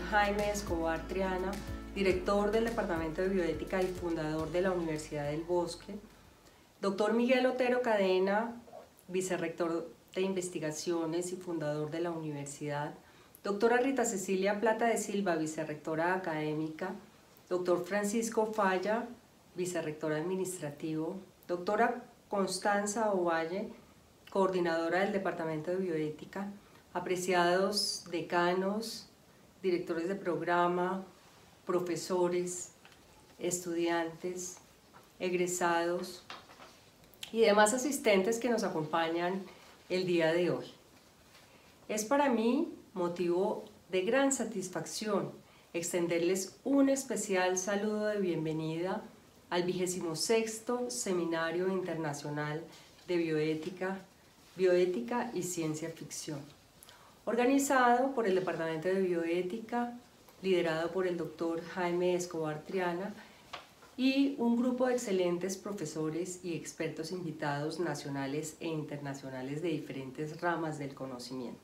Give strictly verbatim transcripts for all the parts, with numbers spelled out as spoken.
Jaime Escobar Triana, director del Departamento de Bioética y fundador de la Universidad del Bosque, doctor Miguel Otero Cadena, vicerrector de investigaciones y fundador de la universidad, doctora Rita Cecilia Plata de Silva, vicerrectora académica, doctor Francisco Falla, vicerrector administrativo, doctora Constanza Ovalle, coordinadora del Departamento de Bioética, apreciados decanos, directores de programa, profesores, estudiantes, egresados y demás asistentes que nos acompañan el día de hoy. Es para mí motivo de gran satisfacción extenderles un especial saludo de bienvenida al vigésimo sexto Seminario Internacional de Bioética, Bioética y Ciencia Ficción, organizado por el Departamento de Bioética, liderado por el doctor Jaime Escobar Triana y un grupo de excelentes profesores y expertos invitados nacionales e internacionales de diferentes ramas del conocimiento.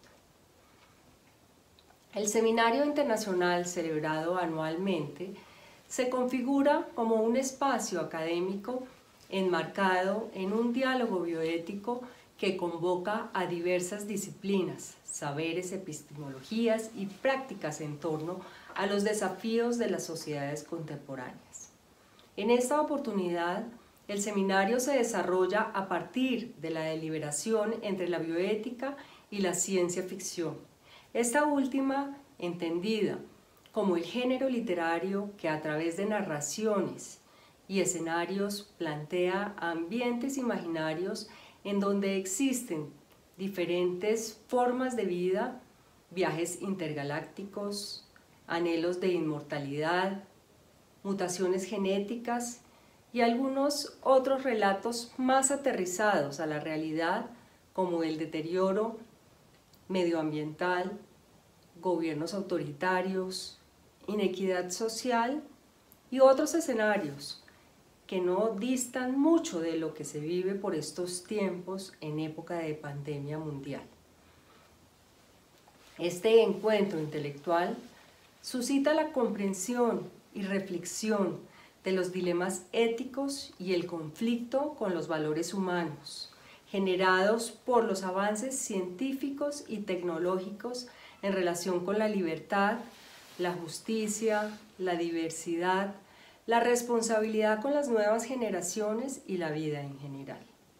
El Seminario Internacional, celebrado anualmente, se configura como un espacio académico enmarcado en un diálogo bioético que convoca a diversas disciplinas, saberes, epistemologías y prácticas en torno a los desafíos de las sociedades contemporáneas. En esta oportunidad, el seminario se desarrolla a partir de la deliberación entre la bioética y la ciencia ficción, esta última entendida como el género literario que a través de narraciones y escenarios plantea ambientes imaginarios en donde existen diferentes formas de vida, viajes intergalácticos, anhelos de inmortalidad, mutaciones genéticas y algunos otros relatos más aterrizados a la realidad, como el deterioro medioambiental, gobiernos autoritarios, inequidad social y otros escenarios que no distan mucho de lo que se vive por estos tiempos en época de pandemia mundial. Este encuentro intelectual suscita la comprensión y reflexión de los dilemas éticos y el conflicto con los valores humanos, generados por los avances científicos y tecnológicos en relación con la libertad, la justicia, la diversidad, la responsabilidad con las nuevas generaciones y la vida en general.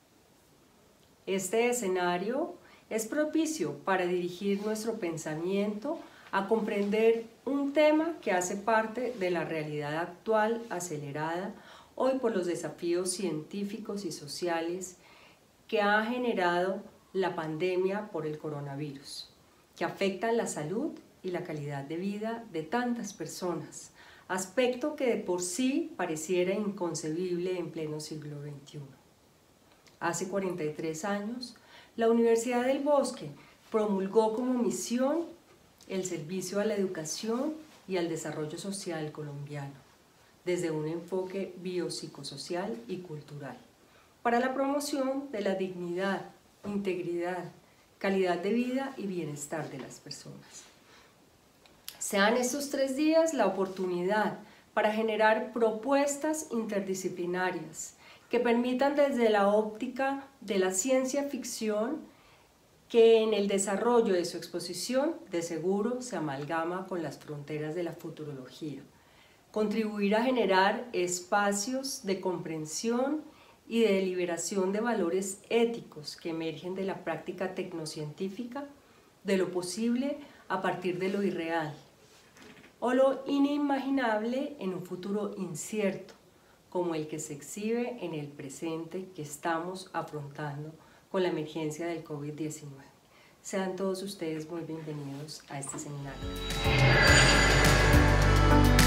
Este escenario es propicio para dirigir nuestro pensamiento a comprender un tema que hace parte de la realidad actual acelerada hoy por los desafíos científicos y sociales que ha generado la pandemia por el coronavirus, que afecta la salud y la calidad de vida de tantas personas, aspecto que de por sí pareciera inconcebible en pleno siglo veintiuno. Hace cuarenta y tres años, la Universidad del Bosque promulgó como misión el servicio a la educación y al desarrollo social colombiano, desde un enfoque biopsicosocial y cultural, para la promoción de la dignidad, integridad, calidad de vida y bienestar de las personas. Sean estos tres días la oportunidad para generar propuestas interdisciplinarias que permitan desde la óptica de la ciencia ficción, que en el desarrollo de su exposición de seguro se amalgama con las fronteras de la futurología, contribuir a generar espacios de comprensión y de deliberación de valores éticos que emergen de la práctica tecnocientífica, de lo posible a partir de lo irreal, o lo inimaginable en un futuro incierto, como el que se exhibe en el presente que estamos afrontando con la emergencia del COVID diecinueve. Sean todos ustedes muy bienvenidos a este seminario.